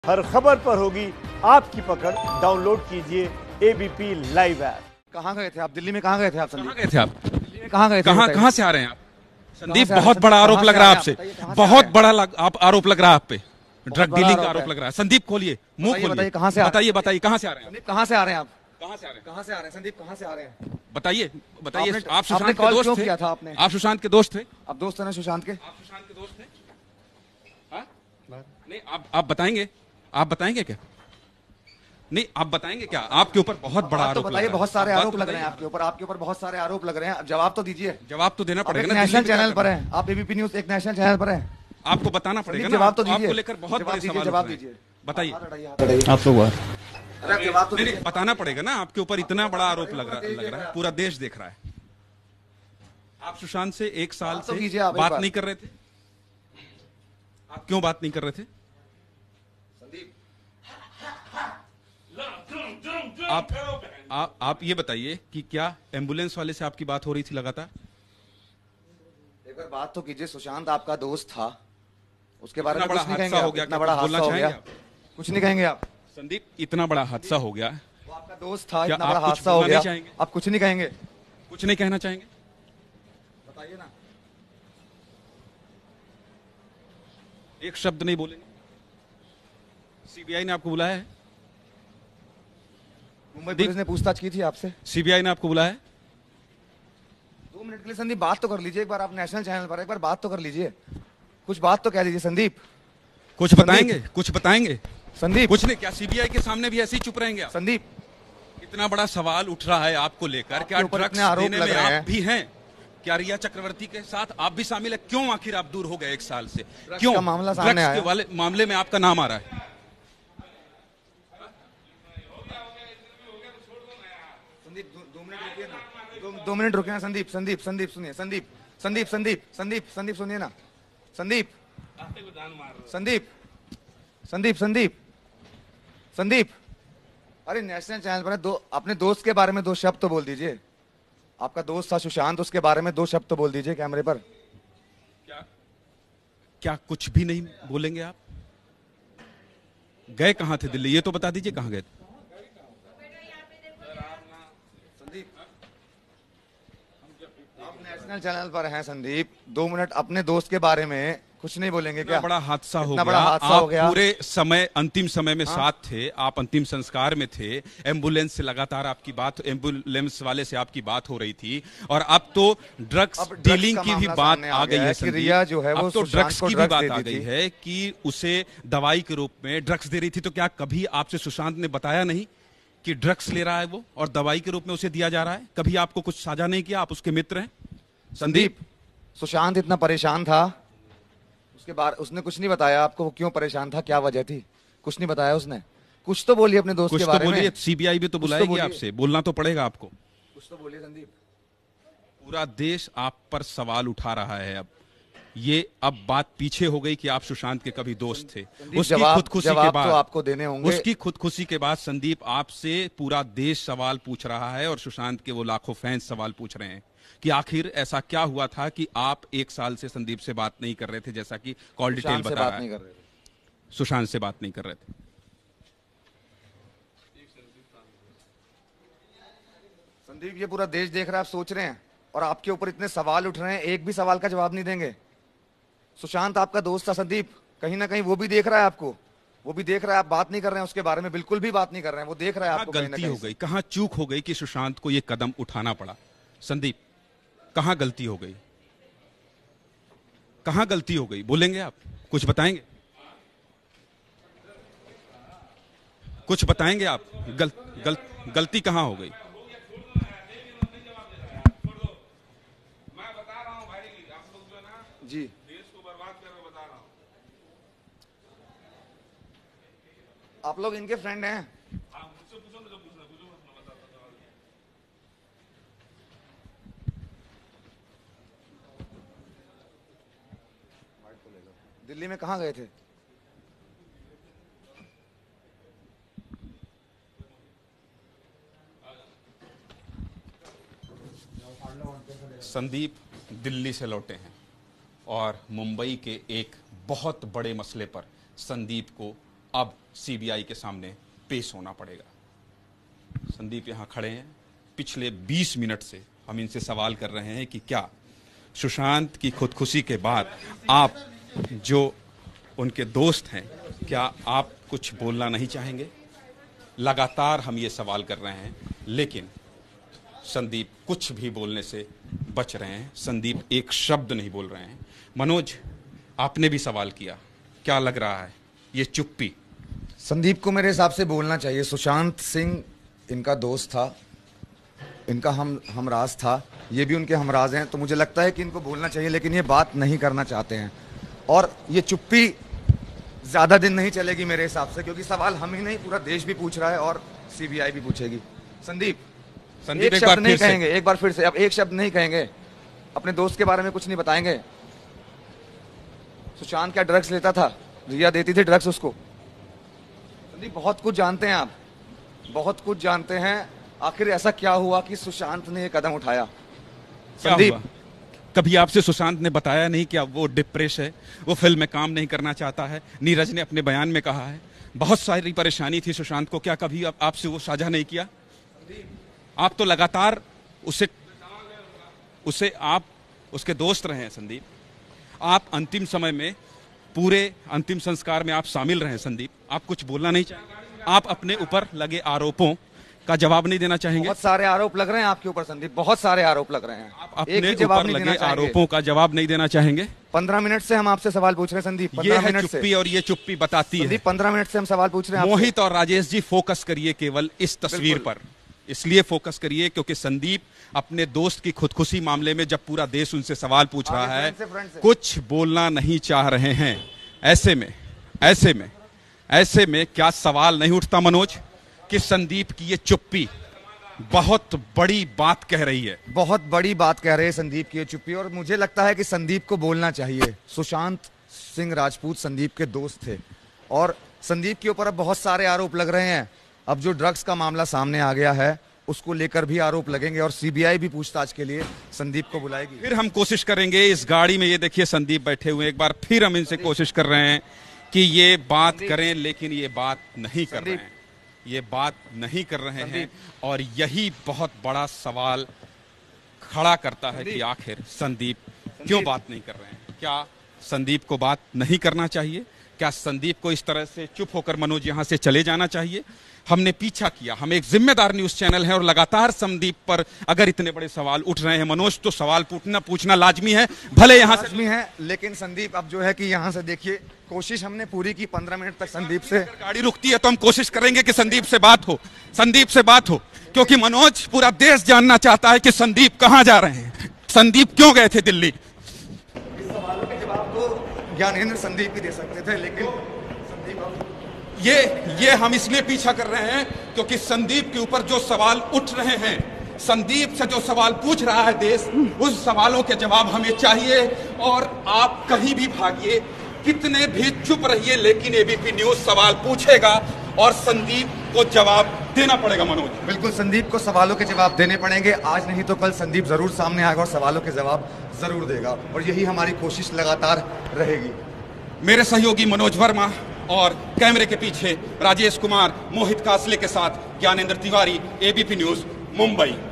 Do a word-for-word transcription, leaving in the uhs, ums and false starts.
हर खबर पर होगी आपकी पकड़। डाउनलोड कीजिए एबीपी लाइव ऐप। कहाँ गए थे आप? दिल्ली में कहाँ गए थे आप? कहाँ गए थे आप? दिल्ली में कहाँ गए थे? कहाँ कहाँ से आ रहे हैं आप? संदीप, से आ रहे हैं? बहुत बड़ा संदीप, आरोप कहाँ लग से रहा आ है रहे आपसे। हैं? बताइए, कहाँ से आ बहुत रहे हैं? बड़ा लग, आप आरोप लग रहा है आप पे। ड्रग बड़ा डीलिंग का आरोप आरोप है। लग रहा है। संदीप खोलिए, मुंह बताइए, खोलिए। बताइए, कहाँ से आ रहे हैं? बताइए बताइए कहाँ से आ रहे हैं आप? संदीप कहाँ से आ रहे हैं आप? कहाँ से आ रहे हैं? कहाँ से आ रहे हैं संदीप? कहाँ से आ रहे हैं? बताइए बताइए। आपने- आप आपने सुशांत के कॉल दोस्त क्यों थे? किया था आपने? आप सुशांत के दोस्त थे? आप दोस्त हैं ना सुशांत के? आप सुशांत के दोस्त थे? हाँ? नहीं, आप आप बताएंगे? आप बताएंगे क्या? नहीं, आप बताएंगे क्या? आपके ऊपर बहुत बड़ा आप तो आरोप लग बताइए, रहा है। बहुत सारे आप बात आरोप तो लग रहे हैं बताइए। आपके ऊपर। आपके ऊपर बहुत सारे आरोप लग रहे हैं। अब जवाब तो दीजिए। जवाब तो देना आप पड़ेगा एक ना। नेशनल दिल्ली में क्या चैनल पर करना है? हैं। आप एबीपी न्यूज एक नेशनल चैनल पर हैं। आपको बताना पड़ेगा ना। जवाब तो आपको दीजिए। लेकर बहुत जवाब बड़े दीजिए, सवाल जवाब उठ रहे हैं। दीजिए। बताइए। आप लोग अरे जवाब तो नहीं दीजिए। नहीं, बताना पड़ेगा ना। आपके ऊपर इतना बड़ा आरोप लग रहा लग रहा है, पूरा देश देख रहा है। आप सुशांत से एक साल बात तो से कीजिए आप एक बात बार। नहीं कर रहे थे। आप क्यों बात नहीं कर रहे थे? आप आप आप ये बताइए कि क्या एम्बुलेंस वाले से आपकी बात हो रही थी लगातार? एक बार बात तो कीजिए। सुशांत आपका दोस्त था, उसके बारे में इतना बड़ा कुछ नहीं हादसा कहेंगे हो आप? गया, इतना क्या बड़ा कुछ बोलना हादसा हो गया, चाहेंगे कुछ नहीं कहेंगे आप? संदीप, इतना बड़ा हादसा हो गया, वो आपका दोस्त था, क्या इतना आप बड़ा कुछ हादसा हो बोलना गया, नहीं चाहेंगे? आप कुछ नहीं कहेंगे? कुछ नहीं कहना चाहेंगे? बताइए ना। एक शब्द नहीं बोलेंगे? सीबीआई ने आपको बुलाया है? मुंबई पुलिस ने पूछताछ की थी आपसे? सीबीआई ने आपको बुलाया है? दो मिनट के लिए संदीप बात तो कर लीजिए। एक बार आप नेशनल चैनल पर एक बार बात तो कर लीजिए। कुछ बात तो कह लीजिए संदीप। कुछ बताएंगे? कुछ बताएंगे? संदीप कुछ नहीं। क्या सीबीआई के सामने भी ऐसे ही चुप रहेंगे आप? संदीप इतना बड़ा सवाल उठ रहा है आपको लेकर। क्या आपके ऊपर ड्रग्स इतने आरोप देने लग में रहे आप हैं। भी हैं? क्या रिया चक्रवर्ती के साथ आप भी शामिल है? क्यों आखिर आप दूर हो गए एक साल से? ड्रग्स क्यों? का मामला सामने ड्रग्स के आया। वाले मामले में आपका नाम आ रहा है। संदीप दो, दो मिनट रुकिए ना। दो, दो मिनट रुकिए ना संदीप। संदीप संदीप सुनिए। संदीप संदीप संदीप संदीप संदीप सुनिए ना। संदीप संदीप संदीप संदीप संदीप अरे नेशनल चैनल पर है। दो अपने दोस्त के बारे में दो शब्द तो बोल दीजिए। आपका दोस्त था सुशांत, उसके बारे में दो शब्द तो बोल दीजिए कैमरे पर। क्या क्या कुछ भी नहीं बोलेंगे आप? गए कहां थे दिल्ली? ये तो बता दीजिए कहां गए थे। संदीप आप नेशनल चैनल पर हैं संदीप। दो मिनट अपने दोस्त के बारे में कुछ नहीं बोलेंगे क्या? इतना बड़ा हादसा हो इतना गया। बड़ा हादसा आप हो गया। पूरे समय, अंतिम समय में साथ थे। आप अंतिम संस्कार में थे। एम्बुलेंस से लगातार आपकी बात, एम्बुलेंस वाले से आपकी बात हो रही थी। और अब तो ड्रग्स अब ड्रग्स डीलिंग का की भी मामला बात सामने आ आ गई गया है है कि संदीप। रिया जो है वो अब तो सुशांत ड्रग्स को की भी ड्रग्स बात दे आ दी गई थी। है कि उसे दवाई के रूप में ड्रग्स दे रही थी। तो क्या कभी आपसे सुशांत ने बताया नहीं कि ड्रग्स ले रहा है वो और दवाई के रूप में उसे दिया जा रहा है? कभी आपको कुछ साझा नहीं किया? आप उसके मित्र हैं संदीप। सुशांत इतना परेशान था, उसके बाद उसने कुछ नहीं बताया आपको? वो क्यों परेशान था, क्या वजह थी? कुछ नहीं बताया उसने? कुछ तो बोलिए अपने दोस्त कुछ के तो बारे बोलिए। में। सीबीआई भी तो कुछ तो बुलाएगी बोलिए। आपसे, बोलना तो पड़ेगा आपको। कुछ तो बोलिए संदीप। पूरा देश आप पर सवाल उठा रहा है। अब ये अब बात पीछे हो गई कि आप सुशांत के कभी दोस्त थे। उसकी जवाब- खुदकुशी के जवाब बाद तो आपको देने होंगे। उसकी खुदकुशी के बाद संदीप आपसे पूरा देश सवाल पूछ रहा है और सुशांत के वो लाखों फैंस सवाल पूछ रहे हैं कि आखिर ऐसा क्या हुआ था कि आप एक साल से संदीप से बात नहीं कर रहे थे, जैसा कि कॉल डिटेल सुशांत से बता बात रहा नहीं है। कर रहे थे। सुशांत से बात नहीं कर रहे थे। संदीप ये पूरा देश देख रहा है, आप सोच रहे हैं, और आपके ऊपर इतने सवाल उठ रहे हैं, एक भी सवाल का जवाब नहीं देंगे। सुशांत आपका दोस्त था संदीप, कहीं ना कहीं वो भी देख रहा है आपको। वो भी देख रहा है आप बात नहीं कर रहे हैं उसके बारे में, बिल्कुल भी बात नहीं कर रहे हैं। वो देख रहा है कहाँ आपको कहीं ना गलती कहीं हो से। गई, कहाँ चूक हो गई कि सुशांत को ये कदम उठाना पड़ा? संदीप, कहाँ गलती हो गई? कहाँ गलती हो गई? बोलेंगे आप? कुछ बताएंगे? कुछ बताएंगे आप? गल, गल, गलती कहाँ हो गई? जी आप लोग इनके फ्रेंड हैं? दिल्ली में कहाँ गए थे? संदीप दिल्ली से लौटे हैं और मुंबई के एक बहुत बड़े मसले पर संदीप को अब सीबीआई के सामने पेश होना पड़ेगा। संदीप यहां खड़े हैं, पिछले बीस मिनट से हम इनसे सवाल कर रहे हैं कि क्या सुशांत की खुदकुशी के बाद आप जो उनके दोस्त हैं, क्या आप कुछ बोलना नहीं चाहेंगे? लगातार हम ये सवाल कर रहे हैं, लेकिन संदीप कुछ भी बोलने से बच रहे हैं। संदीप एक शब्द नहीं बोल रहे हैं। मनोज, आपने भी सवाल किया, क्या लग रहा है ये चुप्पी? संदीप को मेरे हिसाब से बोलना चाहिए। सुशांत सिंह इनका दोस्त था, इनका हम हमराज था, ये भी उनके हमराज हैं, तो मुझे लगता है कि इनको बोलना चाहिए, लेकिन ये बात नहीं करना चाहते हैं। और ये चुप्पी ज्यादा दिन नहीं चलेगी मेरे हिसाब से, क्योंकि सवाल हम ही नहीं, पूरा देश भी पूछ रहा है और सीबीआई भी पूछेगी। संदीप संदीप एक एक शब्द बार नहीं फिर से कहेंगे, एक बार फिर से, अब एक शब्द नहीं कहेंगे, अपने दोस्त के बारे में कुछ नहीं बताएंगे। सुशांत क्या ड्रग्स लेता था? रिया देती थी ड्रग्स उसको? संदीप बहुत कुछ जानते हैं आप, बहुत कुछ जानते हैं। आखिर ऐसा क्या हुआ कि सुशांत ने ये कदम उठाया? क्या संदीप हुआ? कभी आपसे सुशांत ने बताया नहीं कि अब वो डिप्रेस है, वो फिल्म में काम नहीं करना चाहता है? नीरज ने अपने बयान में कहा है बहुत सारी परेशानी थी सुशांत को, क्या कभी आप, आपसे वो साझा नहीं किया? आप तो लगातार उसे उसे आप उसके दोस्त रहे हैं संदीप। आप अंतिम समय में, पूरे अंतिम संस्कार में आप शामिल रहे हैं संदीप। आप कुछ बोलना नहीं चाहेंगे? आप अपने ऊपर लगे आरोपों का जवाब नहीं देना चाहेंगे? बहुत सारे आरोप लग रहे हैं आपके ऊपर संदीप, बहुत सारे आरोप लग रहे हैं। आप एक अपने भी जवाब ऊपर नहीं लगे देना चाहेंगे। आरोपों का जवाब नहीं देना चाहेंगे? पंद्रह मिनट से हम आपसे सवाल पूछ रहे हैं संदीप, ये पंद्रह है मिनट से। चुप्पी, और ये चुप्पी बताती है। संदीप पंद्रह मिनट से हम सवाल पूछ रहे हैं आपसे। मोहित और राजेश जी, फोकस करिए केवल इस तस्वीर पर। इसलिए फोकस करिए क्योंकि संदीप अपने दोस्त की खुदकुशी मामले में, जब पूरा देश उनसे सवाल पूछ रहा है, कुछ बोलना नहीं चाह रहे हैं। ऐसे में ऐसे में ऐसे में क्या सवाल नहीं उठता मनोज कि संदीप की ये चुप्पी बहुत बड़ी बात कह रही है? बहुत बड़ी बात कह रहे हैं संदीप की ये चुप्पी, और मुझे लगता है कि संदीप को बोलना चाहिए। सुशांत सिंह राजपूत संदीप के दोस्त थे, और संदीप के ऊपर अब बहुत सारे आरोप लग रहे हैं। अब जो ड्रग्स का मामला सामने आ गया है, उसको लेकर भी आरोप लगेंगे, और सीबीआई भी पूछताछ के लिए संदीप को बुलाएगी। फिर हम कोशिश करेंगे इस गाड़ी में, ये देखिए संदीप बैठे हुए, एक बार फिर हम इनसे कोशिश कर रहे हैं कि ये बात करें, लेकिन ये बात नहीं कर रहे हैं, ये बात नहीं कर रहे हैं। और यही बहुत बड़ा सवाल खड़ा करता है कि आखिर संदीप क्यों बात नहीं कर रहे हैं? क्या संदीप को बात नहीं करना चाहिए? क्या संदीप को इस तरह से चुप होकर मनोज यहां से चले जाना चाहिए? हमने पीछा किया, हम एक जिम्मेदार न्यूज चैनल है, और लगातार संदीप पर अगर इतने बड़े सवाल उठ रहे हैं मनोज, तो सवाल पूछना पूछना लाजमी है, भले यहां से लाजमी है। लेकिन संदीप अब जो है कि यहां से देखिए, कोशिश हमने पूरी की पंद्रह मिनट तक संदीप से। गाड़ी रुकती है तो हम कोशिश करेंगे कि संदीप से बात हो, संदीप से बात हो, क्योंकि मनोज, पूरा देश जानना चाहता है कि संदीप कहां जा रहे हैं, संदीप क्यों गए थे दिल्ली। इस सवालों के जवाब तो ज्ञानेंद्र संदीप ही दे सकते थे, लेकिन संदीप अब ये ये हम इसलिए पीछा कर रहे हैं क्योंकि संदीप के ऊपर जो सवाल उठ रहे हैं, संदीप से जो सवाल पूछ रहा है देश, उस सवालों के जवाब हमें चाहिए। और आप कहीं भी भागिए, कितने भी चुप रहिए, लेकिन एबीपी न्यूज सवाल पूछेगा और संदीप को जवाब देना पड़ेगा मनोज। बिल्कुल, संदीप को सवालों के जवाब देने पड़ेंगे। आज नहीं तो कल संदीप जरूर सामने आएगा और सवालों के जवाब जरूर देगा, और यही हमारी कोशिश लगातार रहेगी। मेरे सहयोगी मनोज वर्मा और कैमरे के पीछे राजेश कुमार, मोहित कासले के साथ ज्ञानेंद्र तिवारी, एबीपी न्यूज, मुंबई।